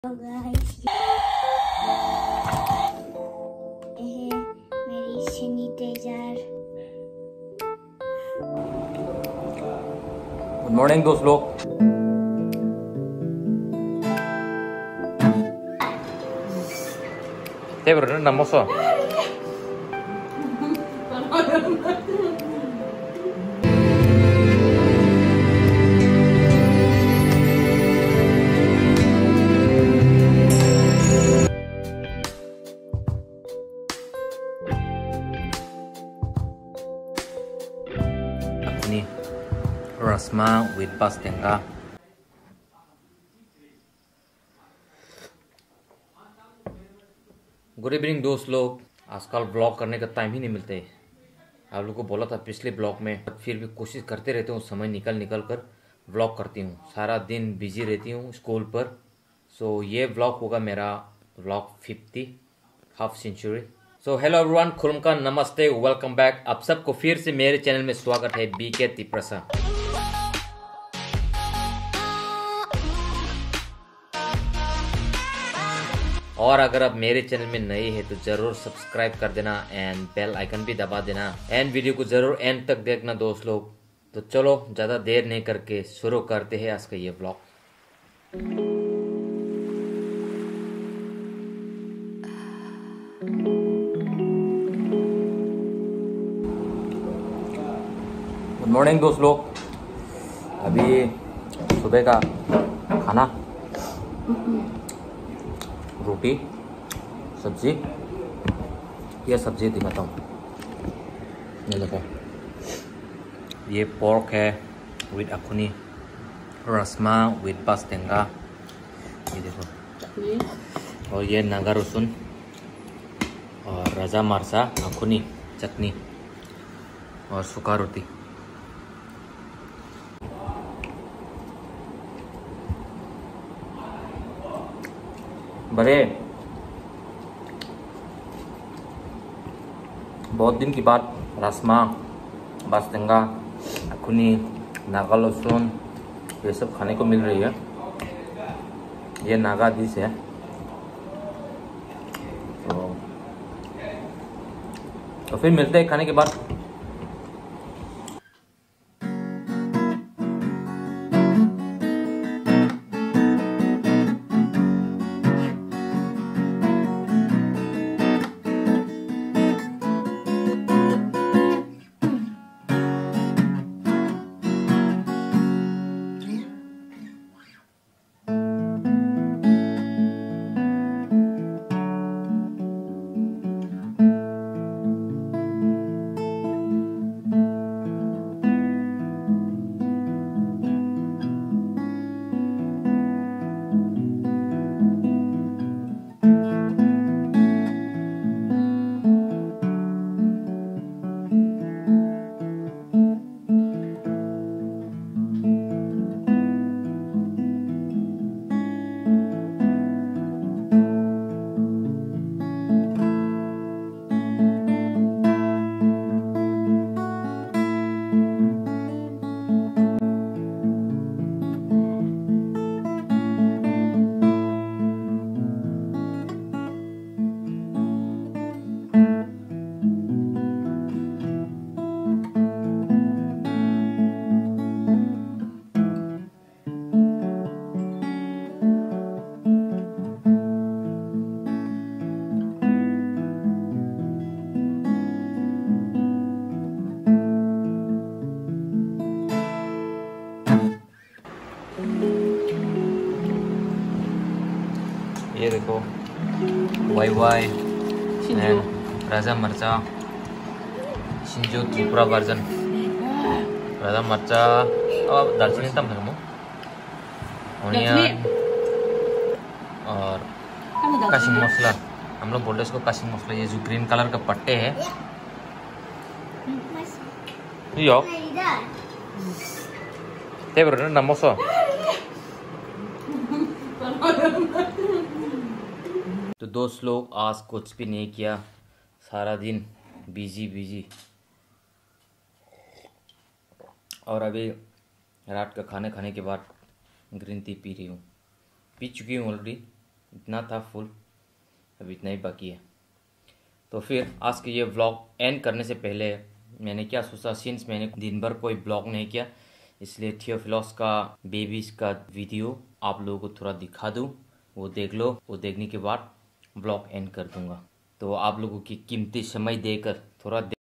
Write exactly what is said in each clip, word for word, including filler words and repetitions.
Guys, ये मेरी sanitiser. Good morning दोस्त लोग। ते बरं नमस्कार। अपनी रसमा विद पास्तेंगा। गुड इवनिंग दोस्त लोग। आजकल ब्लॉग करने का टाइम ही नहीं मिलते। आप लोगों को बोला था पिछले ब्लॉग में, फिर भी कोशिश करते रहते हूँ, समय निकल निकल कर ब्लॉग करती हूँ। सारा दिन बिजी रहती हूँ स्कूल पर। सो ये ब्लॉग होगा मेरा blog fifty, half century. So hello everyone, खुलमका नमस्ते, वेलकम बैक। आप सबको फिर से मेरे चैनल में स्वागत है, बी के तिप्रसा। और अगर आप मेरे चैनल में नए हैं तो जरूर सब्सक्राइब कर देना एंड बेल आइकन भी दबा देना एंड वीडियो को जरूर एंड तक देखना दोस्त लोग। तो चलो ज़्यादा देर नहीं करके शुरू करते हैं आज का ये ब्लॉग। गुड मॉर्निंग दोस्त लोग। अभी सुबह का खाना, रोटी सब्जी। ये सब्जी दिखाता हूँ, ये देखो, ये पोर्क है विद अखुनी, रसमा विद पास्तेंगा, ये देखो, और ये नागा रसुन और रजा मरचा अखुनी चटनी और सूखा रोटी। बड़े बहुत दिन के बाद रसमा, पास्तेंगा, अखुनी, नागा लहसुन ये सब खाने को मिल रही है। ये नागा डिश है। तो, तो फिर मिलते हैं खाने के बाद। ये देखो, वाई वाई एंड राजा मरचा, शिंजो त्रिपुरा वर्जन, राजा मरचा और दालचीनी तम है, ऑनियन और काशिंग मसाला। हम लोग बोलते हैं इसको काशिंग मसाला। ये जो ग्रीन कलर का पट्टे है, यो ते बरं नमस्कार। तो दोस्त लोग आज कुछ भी नहीं किया, सारा दिन बिजी बिजी। और अभी रात का खाने खाने के बाद ग्रीन टी पी रही हूँ, पी चुकी हूँ ऑलरेडी। इतना था फुल, अभी इतना ही बाकी है। तो फिर आज के ये व्लॉग एंड करने से पहले मैंने क्या सोचा, सिंस मैंने दिन भर कोई ब्लॉग नहीं किया, इसलिए थियोफिलोस का बेबीज का वीडियो आप लोगों को थोड़ा दिखा दूँ, वो देख लो। वो देखने के बाद ब्लॉग एंड कर दूंगा। तो आप लोगों की कीमती समय देकर थोड़ा दे...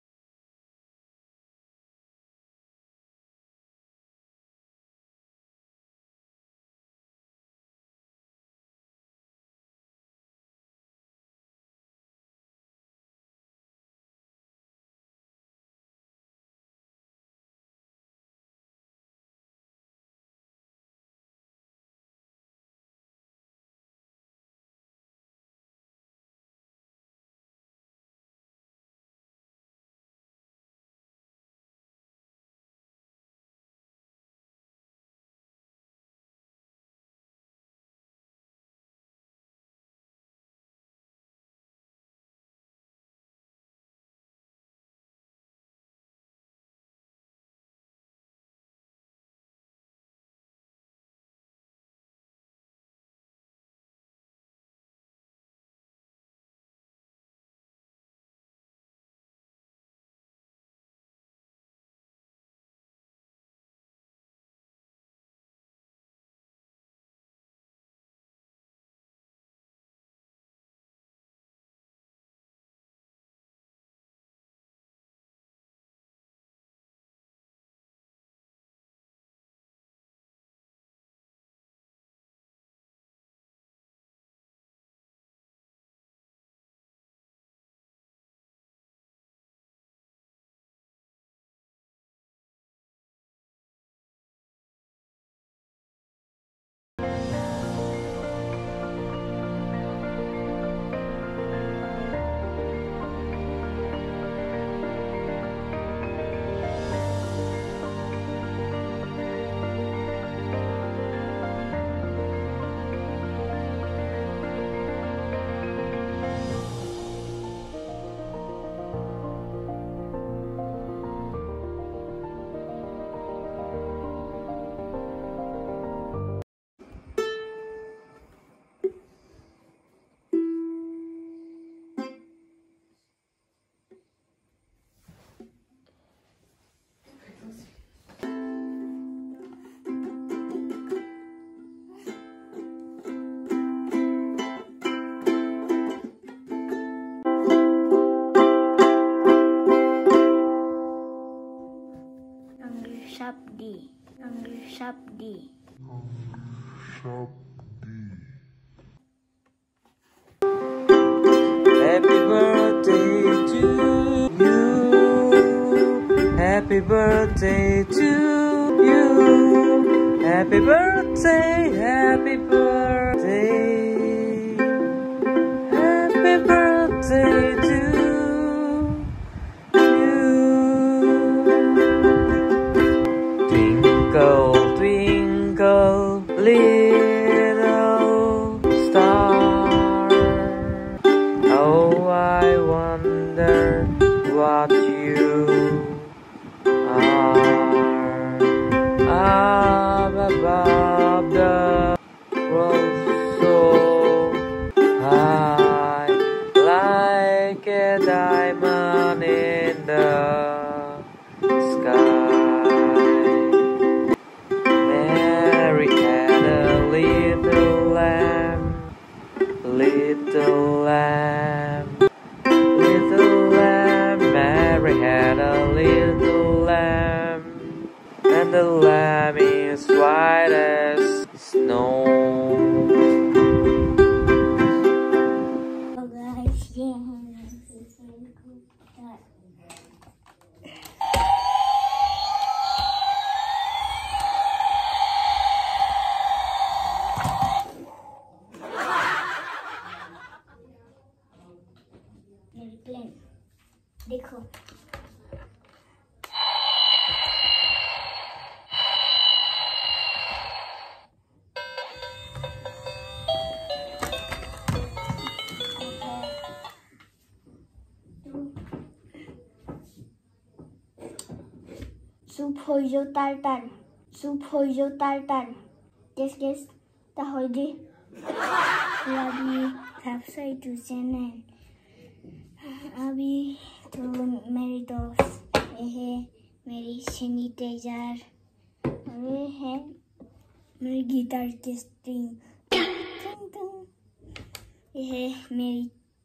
Sabdi, Angry Sabdi. Happy birthday to you. Happy birthday to you. Happy birthday, happy birthday. Happy birthday to you. Twinkle, twinkle, little star. Oh, I wonder what you are. Up above the world so high, like a diamond in the sky. Mary had a little lamb, little lamb, little lamb. Mary had a little lamb, and the lamb is white as snow. Oh guys, yeah. Airplane देखो, Soup hoijo tartar, soup hoijo tartar. Guess guess, তাহলে तो अभी subscribe to channel. अभी तो मेरी दोस्त ये है मेरी सैनिटाइजर और ये है मेरी गिटार की स्ट्रिंग। ये है मेरी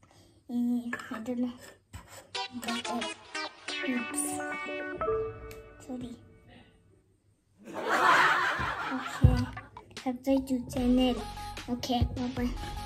sorry okay subscribe to channel. Okay bye bye.